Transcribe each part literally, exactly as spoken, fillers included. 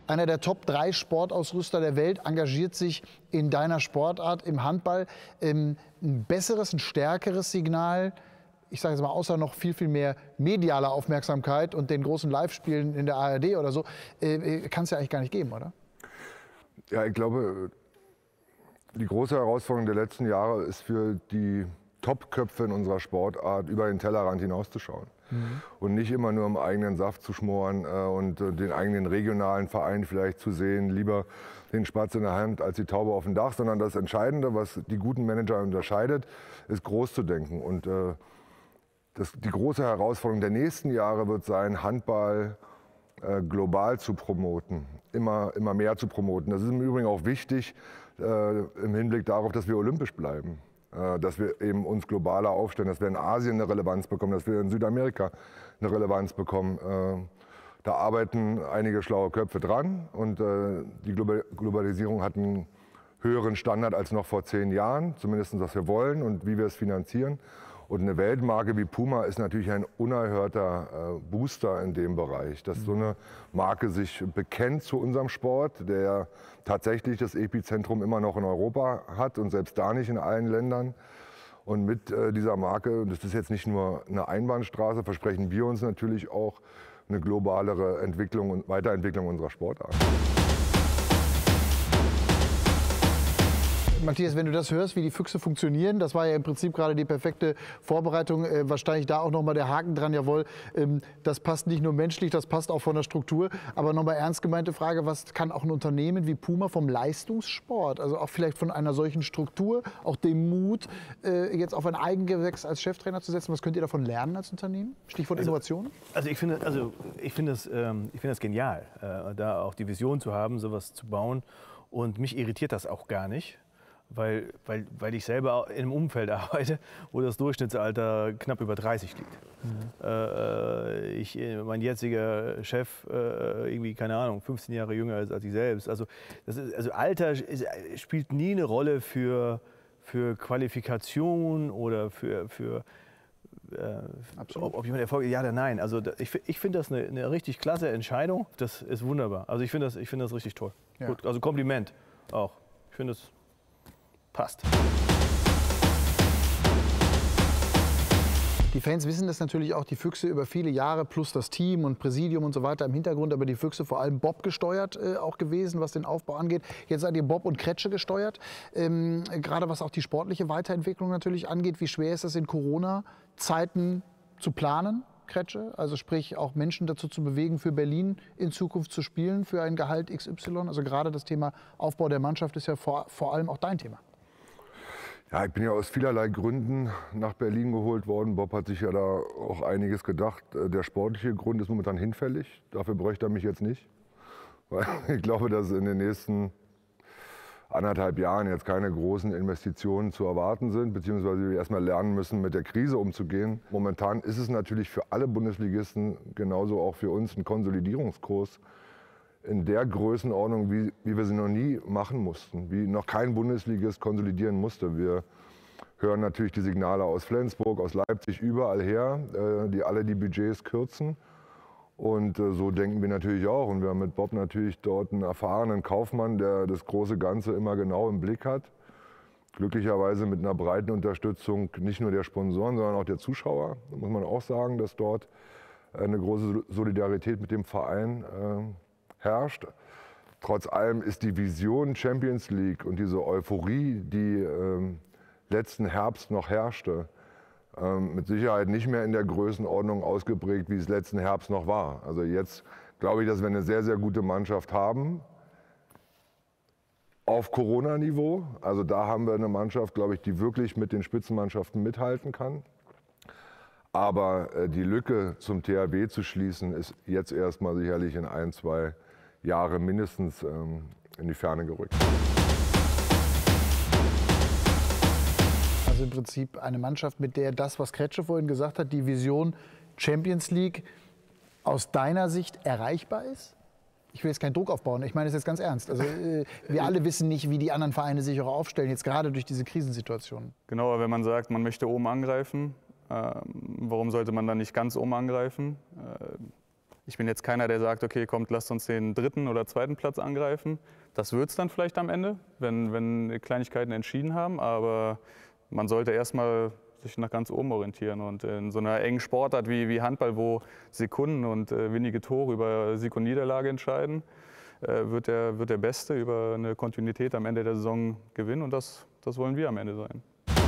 einer der Top drei Sportausrüster der Welt, engagiert sich in deiner Sportart, im Handball. Ähm, ein besseres, ein stärkeres Signal, ich sage jetzt mal, außer noch viel, viel mehr mediale Aufmerksamkeit und den großen Live-Spielen in der A R D oder so, äh, kann es ja eigentlich gar nicht geben, oder? Ja, ich glaube, die große Herausforderung der letzten Jahre ist für die Top-Köpfe in unserer Sportart, über den Tellerrand hinauszuschauen. Mhm. Und nicht immer nur im eigenen Saft zu schmoren äh, und äh, den eigenen regionalen Verein vielleicht zu sehen, lieber den Spatz in der Hand als die Taube auf dem Dach, sondern das Entscheidende, was die guten Manager unterscheidet, ist groß zu denken. Und äh, das, die große Herausforderung der nächsten Jahre wird sein, Handball äh, global zu promoten, immer, immer mehr zu promoten. Das ist im Übrigen auch wichtig äh, im Hinblick darauf, dass wir olympisch bleiben. Dass wir eben uns globaler aufstellen, dass wir in Asien eine Relevanz bekommen, dass wir in Südamerika eine Relevanz bekommen. Da arbeiten einige schlaue Köpfe dran und die Globalisierung hat einen höheren Standard als noch vor zehn Jahren, zumindest was wir wollen und wie wir es finanzieren. Und eine Weltmarke wie Puma ist natürlich ein unerhörter Booster in dem Bereich, dass so eine Marke sich bekennt zu unserem Sport, der tatsächlich das Epizentrum immer noch in Europa hat und selbst da nicht in allen Ländern. Und mit dieser Marke, das ist jetzt nicht nur eine Einbahnstraße, versprechen wir uns natürlich auch eine globalere Entwicklung und Weiterentwicklung unserer Sportart. Matthias, wenn du das hörst, wie die Füchse funktionieren, das war ja im Prinzip gerade die perfekte Vorbereitung. Äh, wahrscheinlich da auch nochmal der Haken dran, jawohl, ähm, das passt nicht nur menschlich, das passt auch von der Struktur. Aber nochmal ernst gemeinte Frage, was kann auch ein Unternehmen wie Puma vom Leistungssport, also auch vielleicht von einer solchen Struktur, auch dem Mut, äh, jetzt auf ein Eigengewächs als Cheftrainer zu setzen, was könnt ihr davon lernen als Unternehmen? Stichwort also, Innovation? Also ich finde, also ich finde das, ähm, ich finde das genial, äh, da auch die Vision zu haben, sowas zu bauen. Und mich irritiert das auch gar nicht. Weil, weil, weil ich selber in einem Umfeld arbeite, wo das Durchschnittsalter knapp über dreißig liegt. Mhm. Äh, ich, mein jetziger Chef, äh, irgendwie, keine Ahnung, fünfzehn Jahre jünger als, als ich selbst. Also, das ist, also Alter ist, spielt nie eine Rolle für, für Qualifikation oder für, für äh, ob, ob jemand Erfolg, ja oder nein. Also ich, ich finde das eine, eine richtig klasse Entscheidung. Das ist wunderbar. Also ich finde das, ich finde das richtig toll. Ja. Gut, also Kompliment auch. Ich finde das passt. Die Fans wissen das natürlich auch, die Füchse über viele Jahre plus das Team und Präsidium und so weiter im Hintergrund, aber die Füchse vor allem Bob gesteuert äh, auch gewesen, was den Aufbau angeht. Jetzt seid ihr Bob und Kretsche gesteuert, ähm, gerade was auch die sportliche Weiterentwicklung natürlich angeht. Wie schwer ist das in Corona-Zeiten zu planen, Kretsche? Also sprich auch Menschen dazu zu bewegen, für Berlin in Zukunft zu spielen, für ein Gehalt X Y. Also gerade das Thema Aufbau der Mannschaft ist ja vor, vor allem auch dein Thema. Ja, ich bin ja aus vielerlei Gründen nach Berlin geholt worden. Bob hat sich ja da auch einiges gedacht. Der sportliche Grund ist momentan hinfällig. Dafür bräuchte er mich jetzt nicht. Weil ich glaube, dass in den nächsten anderthalb Jahren jetzt keine großen Investitionen zu erwarten sind, beziehungsweise wir erstmal lernen müssen, mit der Krise umzugehen. Momentan ist es natürlich für alle Bundesligisten, genauso auch für uns, ein Konsolidierungskurs in der Größenordnung, wie, wie wir sie noch nie machen mussten, wie noch kein Bundesligist konsolidieren musste. Wir hören natürlich die Signale aus Flensburg, aus Leipzig, überall her, äh, die alle die Budgets kürzen. Und äh, so denken wir natürlich auch. Und wir haben mit Bob natürlich dort einen erfahrenen Kaufmann, der das große Ganze immer genau im Blick hat. Glücklicherweise mit einer breiten Unterstützung nicht nur der Sponsoren, sondern auch der Zuschauer. Da muss man auch sagen, dass dort eine große Solidarität mit dem Verein äh, herrscht. Trotz allem ist die Vision Champions League und diese Euphorie, die ähm, letzten Herbst noch herrschte, ähm, mit Sicherheit nicht mehr in der Größenordnung ausgeprägt, wie es letzten Herbst noch war. Also jetzt glaube ich, dass wir eine sehr, sehr gute Mannschaft haben. Auf Corona-Niveau. Also da haben wir eine Mannschaft, glaube ich, die wirklich mit den Spitzenmannschaften mithalten kann. Aber äh, die Lücke zum T H W zu schließen, ist jetzt erstmal sicherlich in ein, zwei Jahre mindestens ähm, in die Ferne gerückt. Also im Prinzip eine Mannschaft, mit der das, was Kretsche vorhin gesagt hat, die Vision Champions League aus deiner Sicht erreichbar ist? Ich will jetzt keinen Druck aufbauen, ich meine das jetzt ganz ernst. Also, äh, wir alle wissen nicht, wie die anderen Vereine sich auch aufstellen, jetzt gerade durch diese Krisensituation. Genau, aber wenn man sagt, man möchte oben angreifen, äh, warum sollte man dann nicht ganz oben angreifen? Äh, Ich bin jetzt keiner, der sagt, okay, kommt, lasst uns den dritten oder zweiten Platz angreifen. Das wird es dann vielleicht am Ende, wenn, wenn Kleinigkeiten entschieden haben. Aber man sollte erstmal sich nach ganz oben orientieren. Und in so einer engen Sportart wie, wie Handball, wo Sekunden und äh, wenige Tore über Sieg und Niederlage entscheiden, äh, wird, der, wird der Beste über eine Kontinuität am Ende der Saison gewinnen. Und das, das wollen wir am Ende sein.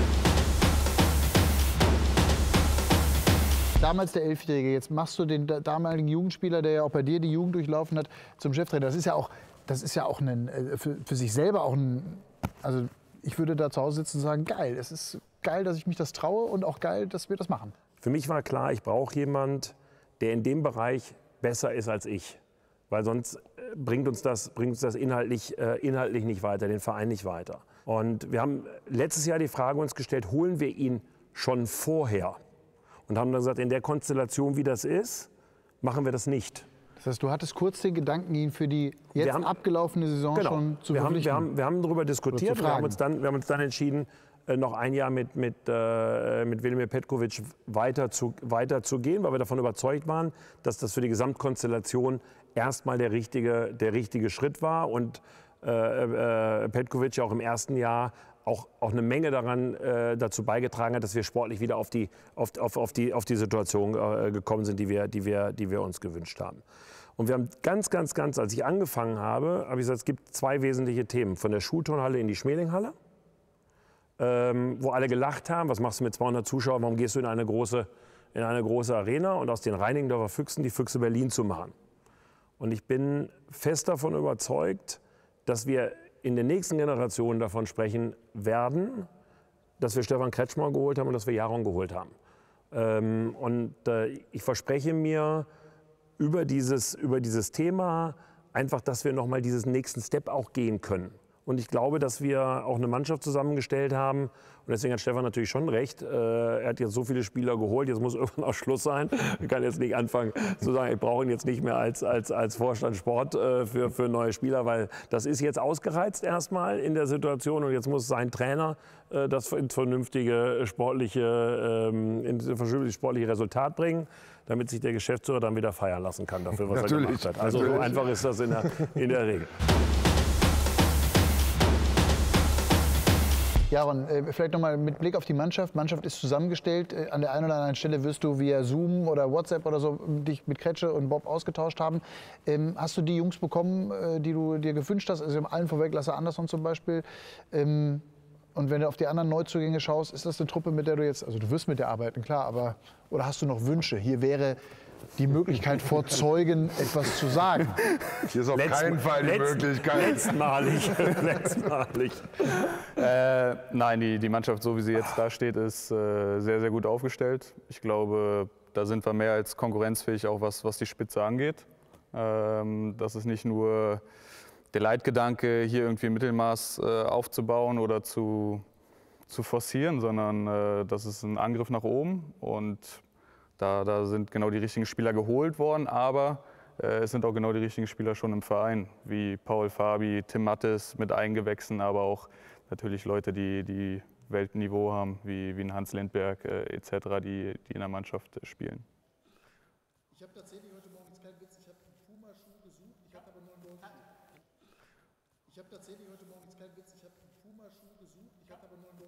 Damals der Elfjährige, jetzt machst du den damaligen Jugendspieler, der ja auch bei dir die Jugend durchlaufen hat, zum Cheftrainer. Das ist ja auch, das ist ja auch ein, für, für sich selber auch ein, also ich würde da zu Hause sitzen und sagen, geil, es ist geil, dass ich mich das traue und auch geil, dass wir das machen. Für mich war klar, ich brauche jemanden, der in dem Bereich besser ist als ich. Weil sonst bringt uns das, bringt uns das inhaltlich, äh, inhaltlich nicht weiter, den Verein nicht weiter. Und wir haben letztes Jahr die Frage uns gestellt, holen wir ihn schon vorher? Und haben dann gesagt, in der Konstellation, wie das ist, machen wir das nicht. Das heißt, du hattest kurz den Gedanken, ihn für die jetzt haben, abgelaufene Saison genau, schon zu wir haben, verpflichten. wir haben, wir haben darüber diskutiert. Wir haben, uns dann, wir haben uns dann entschieden, noch ein Jahr mit, mit, äh, mit Velimir Petkovic weiter zu, weiter zu gehen, weil wir davon überzeugt waren, dass das für die Gesamtkonstellation erstmal der richtige, der richtige Schritt war. Und äh, äh, Petkovic auch im ersten Jahr Auch, auch eine Menge daran äh, dazu beigetragen hat, dass wir sportlich wieder auf die, auf, auf, auf die, auf die Situation äh, gekommen sind, die wir, die, wir, die wir uns gewünscht haben. Und wir haben ganz, ganz, ganz, als ich angefangen habe, habe ich gesagt, es gibt zwei wesentliche Themen. Von der Schulturnhalle in die Schmelinghalle, ähm, wo alle gelacht haben, was machst du mit zweihundert Zuschauern, warum gehst du in eine große, in eine große Arena, und aus den Reinickendorfer Füchsen die Füchse Berlin zu machen. Und ich bin fest davon überzeugt, dass wir in den nächsten Generationen davon sprechen werden, dass wir Stefan Kretschmer geholt haben und dass wir Jaron geholt haben. Ähm, und äh, ich verspreche mir über dieses, über dieses Thema einfach, dass wir noch mal diesen nächsten Step auch gehen können. Und ich glaube, dass wir auch eine Mannschaft zusammengestellt haben. Und deswegen hat Stefan natürlich schon recht. Äh, er hat jetzt so viele Spieler geholt, jetzt muss irgendwann auch Schluss sein. Ich kann jetzt nicht anfangen zu sagen, ich brauche ihn jetzt nicht mehr als, als, als Vorstand Sport äh, für, für neue Spieler, weil das ist jetzt ausgereizt erstmal in der Situation. Und jetzt muss sein Trainer äh, das ins vernünftige sportliche, ähm, ins vernünftige sportliche Resultat bringen, damit sich der Geschäftsführer dann wieder feiern lassen kann dafür, was natürlich, er gemacht hat. Also natürlich. So einfach ist das in der, in der Regel. Jaron, äh, vielleicht noch mal mit Blick auf die Mannschaft. Mannschaft ist zusammengestellt. Äh, an der einen oder anderen Stelle wirst du via Zoom oder WhatsApp oder so dich mit Kretsche und Bob ausgetauscht haben. Ähm, hast du die Jungs bekommen, äh, die du dir gewünscht hast? Also allen vorweg Lasse Andersson zum Beispiel. Ähm, und wenn du auf die anderen Neuzugänge schaust, ist das eine Truppe, mit der du jetzt, also du wirst mit der arbeiten, klar, aber oder hast du noch Wünsche? Hier wäre die Möglichkeit vor Zeugen etwas zu sagen. Hier ist auf Letzt, keinen Fall die letzt, Möglichkeit. Letztmalig. letztmalig. Äh, nein, die, die Mannschaft, so wie sie jetzt da steht, ist äh, sehr, sehr gut aufgestellt. Ich glaube, da sind wir mehr als konkurrenzfähig, auch was, was die Spitze angeht. Ähm, das ist nicht nur der Leitgedanke, hier irgendwie Mittelmaß äh, aufzubauen oder zu, zu forcieren, sondern äh, das ist ein Angriff nach oben. Und Da, da sind genau die richtigen Spieler geholt worden, aber äh, es sind auch genau die richtigen Spieler schon im Verein, wie Paul Fabi, Tim Mattes mit Eingewächsen, aber auch natürlich Leute, die, die Weltniveau haben, wie, wie ein Hans Lindberg äh, et cetera, die, die in der Mannschaft äh, spielen. Ich habe tatsächlich heute Morgen, jetzt kein Witz, ich habe einen Puma-Schuh gesucht, ich hatte aber nur einen Golfschuh. Ich habe tatsächlich heute Morgen, jetzt kein Witz, ich habe einen Puma-Schuh gesucht, ich hatte aber nur einen Golfschuh.